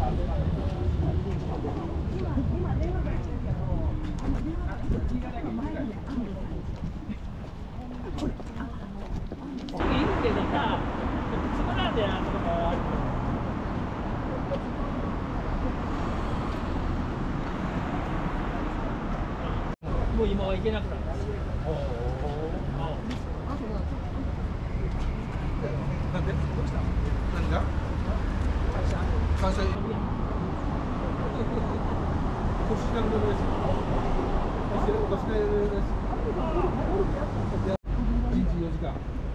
けどさ、つまらんでなとこもある。もう今は行けなくなった。 なんで？どうした？何が？会社。こっちからどうです？こっちからどうです？24時間。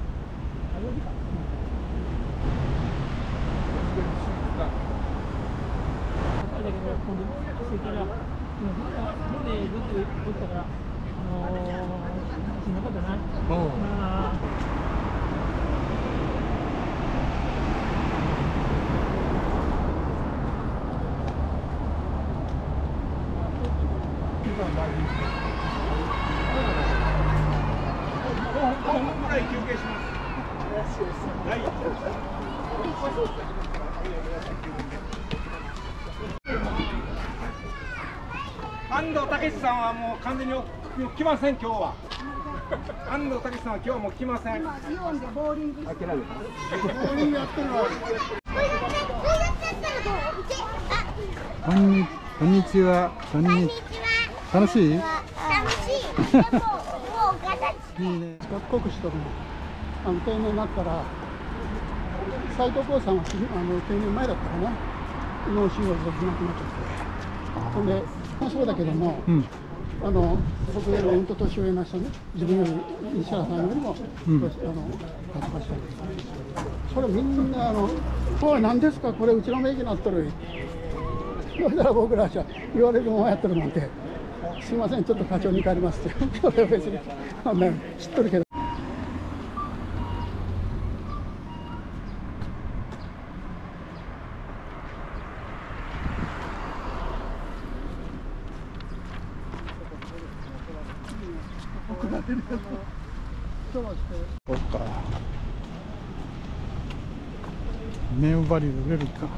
だけど今度それから船ずっとおったからしんどかったな。 5分ぐらい休憩します。はい。安藤武さんはもう完全に来ません、今日は。安藤武さんは今日はもう来ません。 今イオンでボーリング。 諦めた。ボーリングやってるの。 こんにちは。楽しい？ 楽しい。でももう形。いいね。四国市とか定年になったら斉藤浩さんは定年前だったかな。脳腫瘍で亡くなっちゃって。で、そうだけども。僕よりうんと年上の人ね、自分より西原さんよりも勝ちましたそれみんなおい何ですかこれうちの名義になっとる。そしたら僕らじゃ言われるままやってるなんて、すいませんちょっと課長に帰りますって。それは別に知っとるけど。 そっか。ネオバリュー売れるか。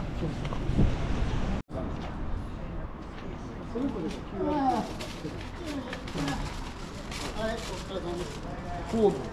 コード。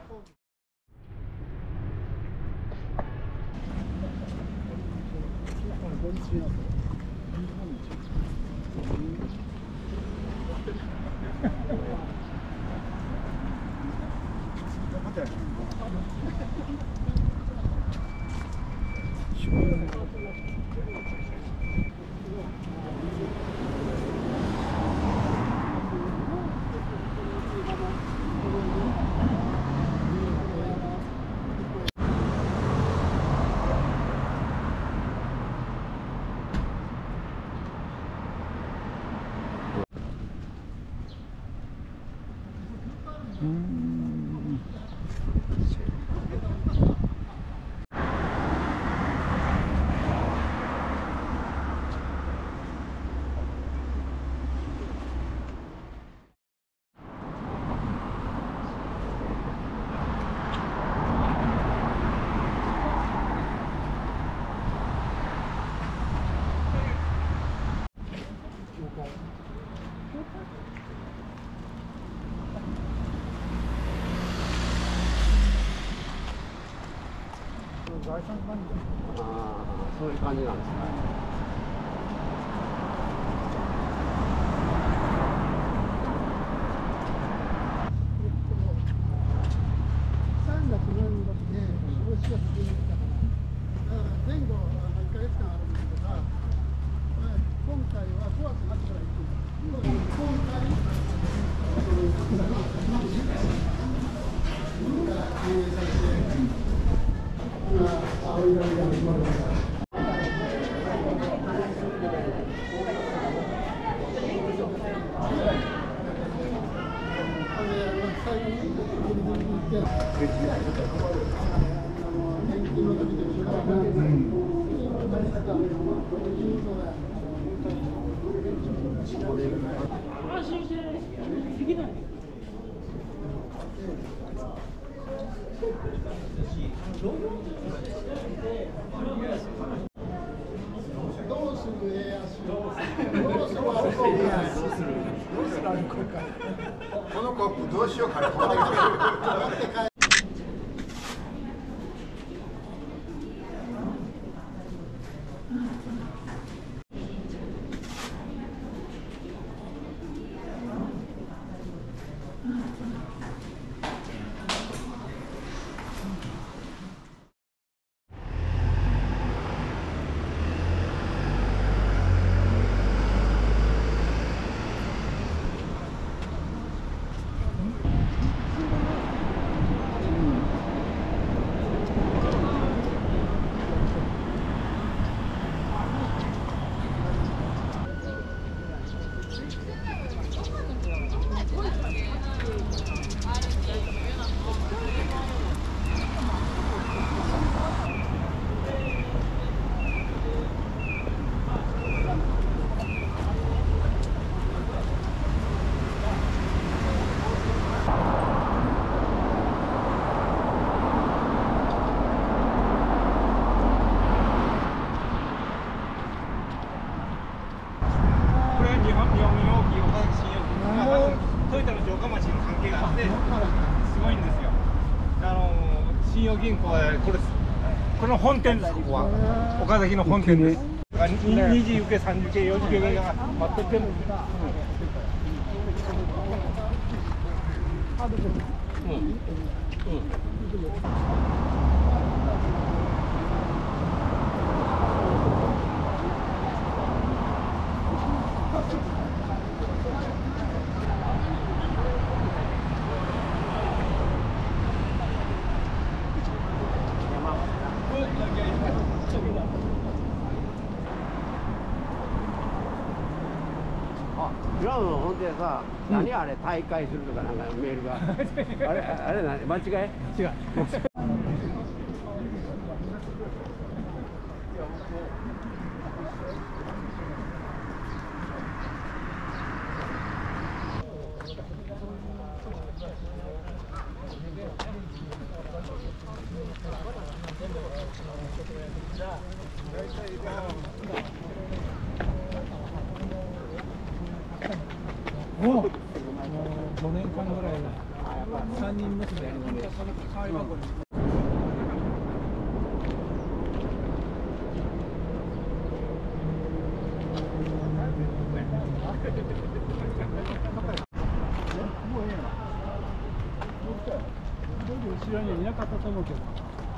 そういう感じなんですか。 3月の4月で4月12日だから前後1ヶ月間あるんだけどさ、今回は5月末から行く。 安心してできない。 トップどうしようかな。ここで帰る。 信用銀行はこの本店です。ここは岡崎の本店です。2次受け、3次受け、4次受けが待っとってるんです。 今の本当にさ、何あれ大会するとかなんかメールがあれ何間違い？ 違う。もう5年間ぐらい3人娘やるので変わり箱に。後ろにはいなかったと思うけど。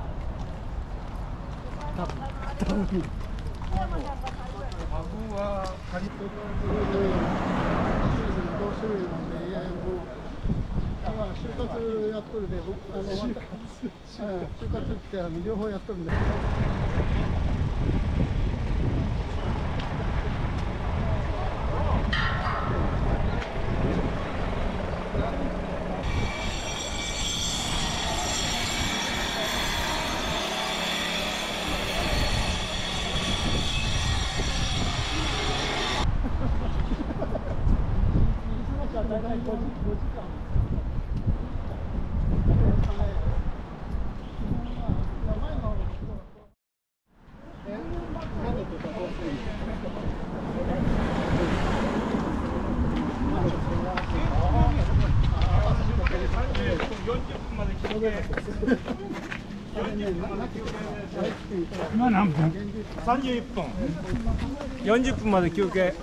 多分。 孫は借り 5種類なんで、いやもう、就活やっとるで、就活って両方やっとるんで。大体5時間。 今何分？31分。40分まで休憩。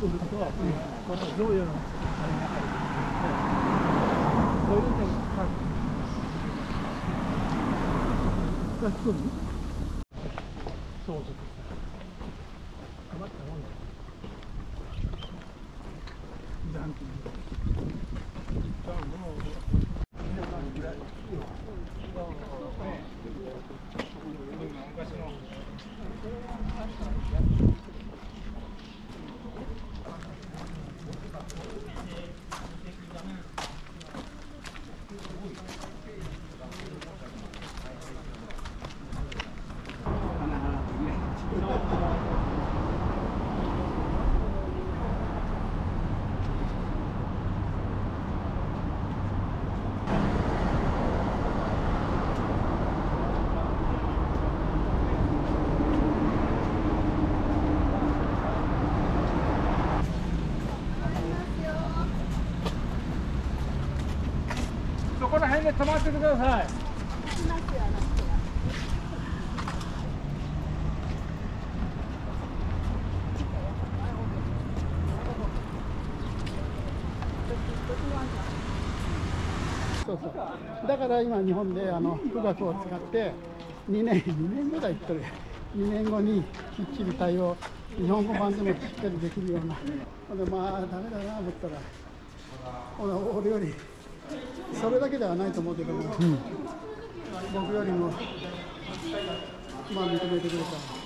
来ると、この贈与のあれの中で、こういうのが来る。そうそう。困ったもんだ。残金。 そこら辺で止まっててください。 そうそう。だから今日本で富岳を使って2年ぐらい言ってる。2年後にきっちり対応、日本語版でもしっかりできるような。でまあダメだなと思ったら、俺よりそれだけではないと思うけども、僕よりもまあ認めてくれた。